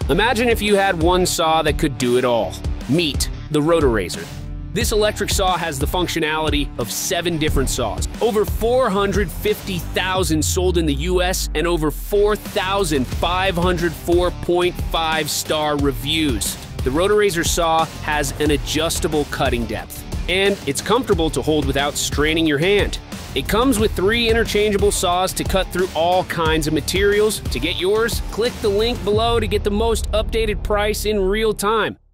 Imagine if you had one saw that could do it all. Meet the Rotorazer. This electric saw has the functionality of 7 different saws, over 450,000 sold in the US, and over 4,500 4.5-star reviews. The Rotorazer saw has an adjustable cutting depth, and it's comfortable to hold without straining your hand. It comes with 3 interchangeable saws to cut through all kinds of materials. To get yours, click the link below to get the most updated price in real time.